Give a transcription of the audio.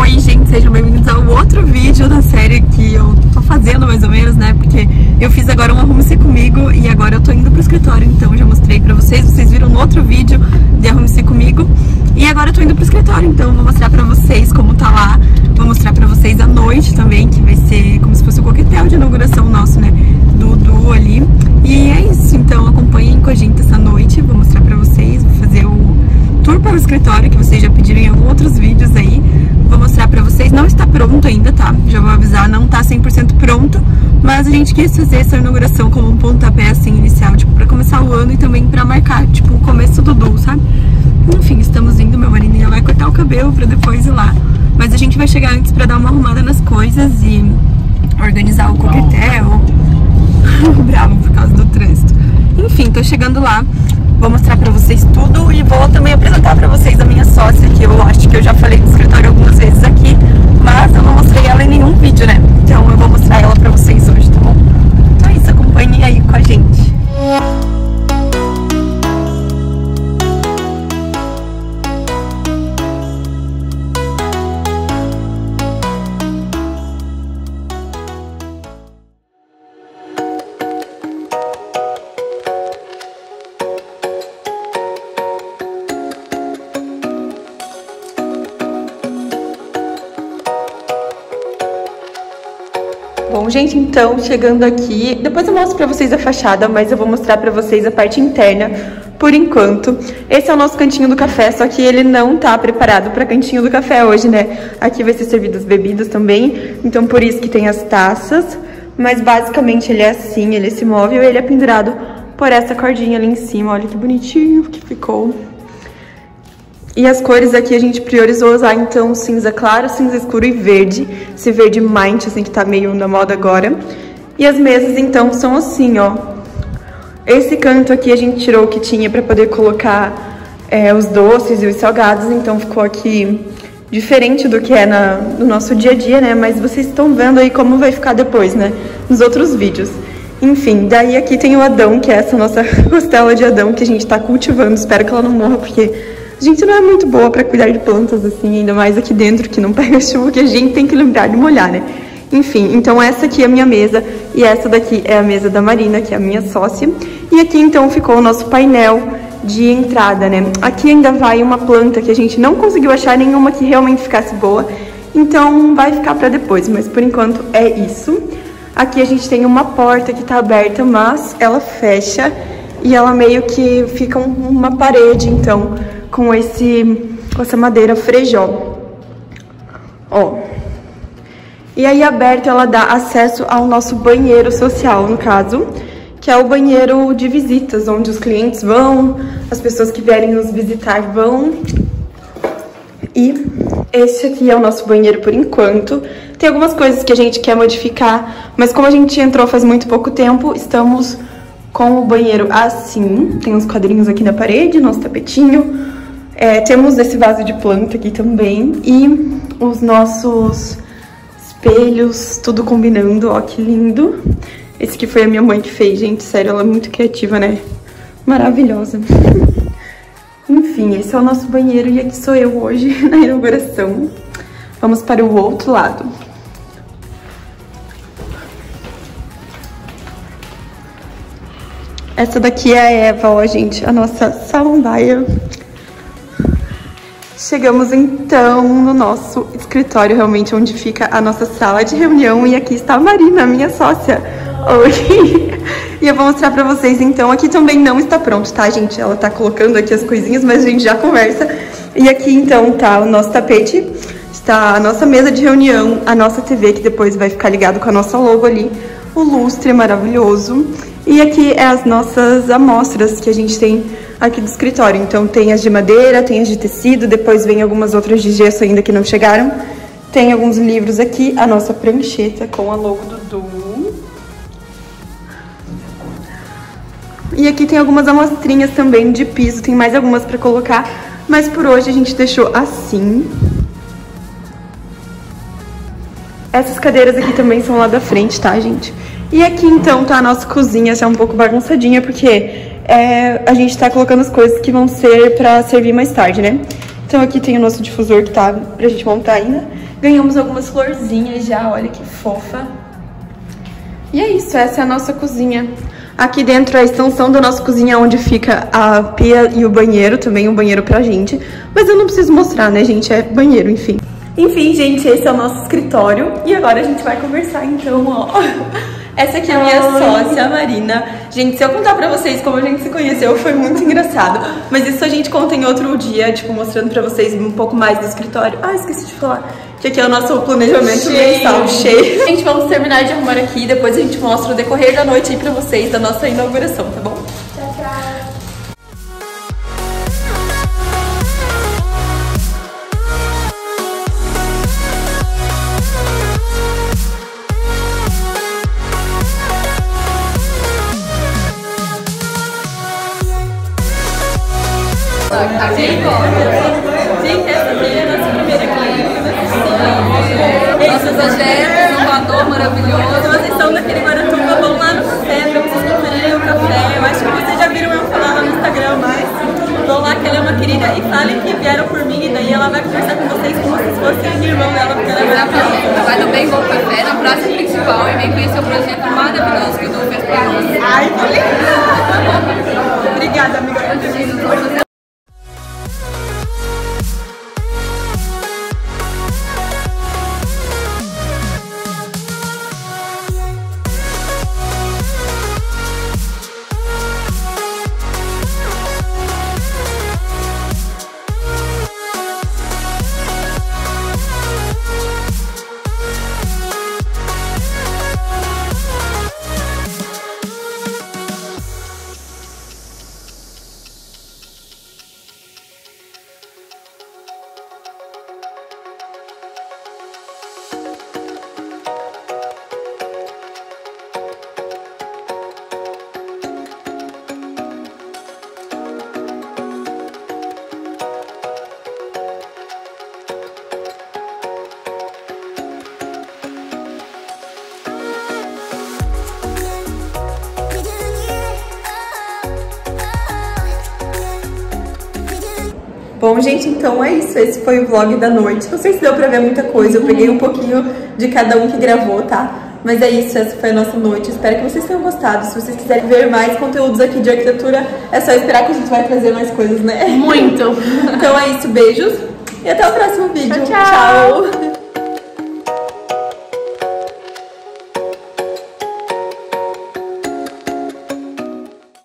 Oi, gente, sejam bem-vindos ao outro vídeo da série que eu tô fazendo, mais ou menos, né? Porque eu fiz agora um Arrume-se Comigo e agora eu tô indo pro escritório, então já mostrei pra vocês. Vocês viram no outro vídeo de Arrume-se Comigo. E agora eu tô indo pro escritório, então eu vou mostrar pra vocês como tá lá. Vou mostrar pra vocês à noite também, que vai ser como se fosse o coquetel de inauguração nosso, né? Do duo ali. E é isso, então acompanhem com a gente essa noite. Vou mostrar pra vocês, vou fazer o tour para o escritório, que vocês já pediram em alguns outros vídeos aí. Vou mostrar pra vocês, não está pronto ainda, tá? Já vou avisar, não tá 100% pronto, mas a gente quis fazer essa inauguração como um pontapé, assim, inicial, tipo, pra começar o ano e também pra marcar, tipo, o começo do duo, sabe? Enfim, estamos indo, meu marido já vai cortar o cabelo pra depois ir lá, mas a gente vai chegar antes pra dar uma arrumada nas coisas e organizar o coquetel. Bravo por causa do trânsito. Enfim, tô chegando lá. Vou mostrar pra vocês tudo e vou também apresentar pra vocês a minha sócia, que eu acho que eu já falei no escritório algumas vezes aqui, mas eu não mostrei ela em nenhum vídeo, né? Então eu vou mostrar ela pra vocês hoje, tá bom? Então é isso, acompanhem aí com a gente. Bom, gente, então, chegando aqui, depois eu mostro pra vocês a fachada, mas eu vou mostrar pra vocês a parte interna por enquanto. Esse é o nosso cantinho do café, só que ele não tá preparado pra cantinho do café hoje, né? Aqui vai ser servido as bebidas também, então por isso que tem as taças, mas basicamente ele é assim, ele é esse móvel, ele é pendurado por essa cordinha ali em cima, olha que bonitinho que ficou. E as cores aqui a gente priorizou usar, então, cinza claro, cinza escuro e verde. Esse verde mint, assim, que tá meio na moda agora. E as mesas, então, são assim, ó. Esse canto aqui a gente tirou o que tinha pra poder colocar os doces e os salgados. Então, ficou aqui diferente do que é no nosso dia a dia, né? Mas vocês estão vendo aí como vai ficar depois, né? Nos outros vídeos. Enfim, daí aqui tem o Adão, que é essa nossa costela de Adão que a gente tá cultivando. Espero que ela não morra, porque a gente não é muito boa pra cuidar de plantas, assim, ainda mais aqui dentro, que não pega chuva, que a gente tem que lembrar de molhar, né? Enfim, então essa aqui é a minha mesa e essa daqui é a mesa da Marina, que é a minha sócia. E aqui, então, ficou o nosso painel de entrada, né? Aqui ainda vai uma planta que a gente não conseguiu achar nenhuma que realmente ficasse boa, então vai ficar pra depois, mas por enquanto é isso. Aqui a gente tem uma porta que tá aberta, mas ela fecha e ela meio que fica uma parede, então, com essa madeira frejó, ó. E aí aberta ela dá acesso ao nosso banheiro social, no caso, que é o banheiro de visitas, onde os clientes vão, as pessoas que vierem nos visitar vão. E esse aqui é o nosso banheiro por enquanto. Tem algumas coisas que a gente quer modificar, mas como a gente entrou faz muito pouco tempo, estamos com o banheiro assim. Tem uns quadrinhos aqui na parede, nosso tapetinho. Temos esse vaso de planta aqui também e os nossos espelhos, tudo combinando, ó, que lindo. Esse aqui foi a minha mãe que fez, gente, sério, ela é muito criativa, né? Maravilhosa. Enfim, esse é o nosso banheiro e aqui sou eu hoje na inauguração. Vamos para o outro lado. Essa daqui é a Eva, ó, gente, a nossa samambaia. Chegamos então no nosso escritório, realmente onde fica a nossa sala de reunião. E aqui está a Marina, minha sócia. Oi! E eu vou mostrar pra vocês então. Aqui também não está pronto, tá, gente? Ela tá colocando aqui as coisinhas, mas a gente já conversa. E aqui então tá o nosso tapete, está a nossa mesa de reunião, a nossa TV, que depois vai ficar ligado com a nossa logo ali. O lustre maravilhoso. E aqui é as nossas amostras que a gente tem aqui do escritório. Então tem as de madeira, tem as de tecido, depois vem algumas outras de gesso ainda que não chegaram. Tem alguns livros aqui, a nossa prancheta com a logo do duo. E aqui tem algumas amostrinhas também de piso, tem mais algumas pra colocar, mas por hoje a gente deixou assim. Essas cadeiras aqui também são lá da frente, tá, gente? E aqui então tá a nossa cozinha, essa é um pouco bagunçadinha, porque a gente tá colocando as coisas que vão ser pra servir mais tarde, né? Então aqui tem o nosso difusor que tá pra gente montar ainda. Ganhamos algumas florzinhas já, olha que fofa. E é isso, essa é a nossa cozinha. Aqui dentro é a extensão da nossa cozinha, onde fica a pia e o banheiro, também um banheiro pra gente. Mas eu não preciso mostrar, né, gente? É banheiro, enfim. Enfim, gente, esse é o nosso escritório. E agora a gente vai conversar, então, ó. Essa aqui é a minha sócia, a Marina. Gente, se eu contar pra vocês como a gente se conheceu, foi muito engraçado. Mas isso a gente conta em outro dia, tipo, mostrando pra vocês um pouco mais do escritório. Ah, esqueci de falar que aqui é o nosso planejamento mensal cheio. Gente, vamos terminar de arrumar aqui, depois a gente mostra o decorrer da noite aí pra vocês, da nossa inauguração, tá bom? Tchau, tchau. Gente, essa aqui é a nossa primeira cliente. Nossos projetos, um batom maravilhoso. Vocês estão naquele Guaratuba, vão lá no café pra vocês conferirem o café. Eu acho que vocês já viram eu falar lá no Instagram, mas vão lá que ela é uma querida e falem que vieram por mim e daí ela vai conversar com vocês como se fossem irmão dela, porque ela é maravilhosa. Vai no Bem Bom Café, na praça principal, e vem conhecer o projeto maravilhoso que o Du fez pra nós. Ai, que legal! Obrigada, amiga. Bom, gente, então é isso. Esse foi o vlog da noite. Não sei se deu pra ver muita coisa. Eu peguei um pouquinho de cada um que gravou, tá? Mas é isso, essa foi a nossa noite. Espero que vocês tenham gostado. Se vocês quiserem ver mais conteúdos aqui de arquitetura, é só esperar que a gente vai trazer mais coisas, né? Muito! Então é isso, beijos. E até o próximo vídeo. Tchau, tchau. Tchau.